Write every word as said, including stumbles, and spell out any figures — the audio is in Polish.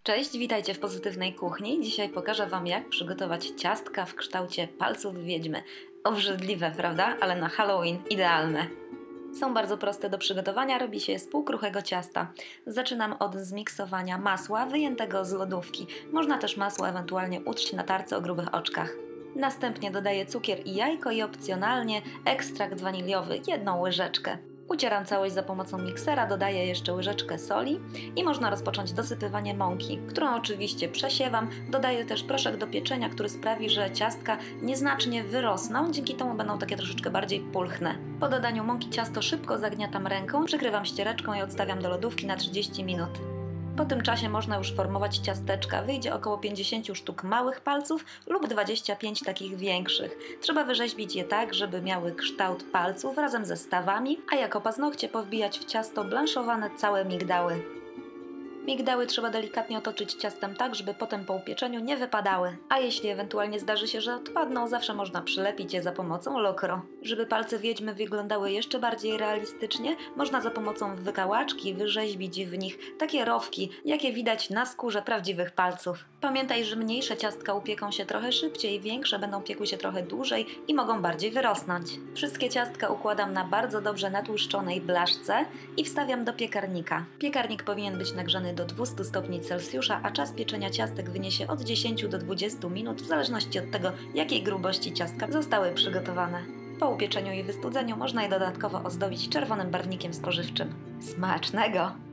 Cześć, witajcie w Pozytywnej Kuchni. Dzisiaj pokażę Wam, jak przygotować ciastka w kształcie palców wiedźmy. Obrzydliwe, prawda? Ale na Halloween idealne. Są bardzo proste do przygotowania, robi się je z półkruchego ciasta. Zaczynam od zmiksowania masła wyjętego z lodówki. Można też masło ewentualnie utrzeć na tarce o grubych oczkach. Następnie dodaję cukier i jajko i opcjonalnie ekstrakt waniliowy, jedną łyżeczkę. Ucieram całość za pomocą miksera, dodaję jeszcze łyżeczkę soli i można rozpocząć dosypywanie mąki, którą oczywiście przesiewam. Dodaję też proszek do pieczenia, który sprawi, że ciastka nieznacznie wyrosną, dzięki temu będą takie troszeczkę bardziej pulchne. Po dodaniu mąki ciasto szybko zagniatam ręką, przykrywam ściereczką i odstawiam do lodówki na trzydzieści minut. Po tym czasie można już formować ciasteczka. Wyjdzie około pięćdziesiąt sztuk małych palców lub dwadzieścia pięć takich większych. Trzeba wyrzeźbić je tak, żeby miały kształt palców razem ze stawami, a jako paznokcie powbijać w ciasto blanszowane całe migdały. Migdały trzeba delikatnie otoczyć ciastem tak, żeby potem po upieczeniu nie wypadały. A jeśli ewentualnie zdarzy się, że odpadną, zawsze można przylepić je za pomocą lokro. Żeby palce wiedźmy wyglądały jeszcze bardziej realistycznie, można za pomocą wykałaczki wyrzeźbić w nich takie rowki, jakie widać na skórze prawdziwych palców. Pamiętaj, że mniejsze ciastka upieką się trochę szybciej, większe będą piekły się trochę dłużej i mogą bardziej wyrosnąć. Wszystkie ciastka układam na bardzo dobrze natłuszczonej blaszce i wstawiam do piekarnika. Piekarnik powinien być nagrzany do dwustu stopni Celsjusza, a czas pieczenia ciastek wyniesie od dziesięciu do dwudziestu minut, w zależności od tego, jakiej grubości ciastka zostały przygotowane. Po upieczeniu i wystudzeniu można je dodatkowo ozdobić czerwonym barwnikiem spożywczym. Smacznego!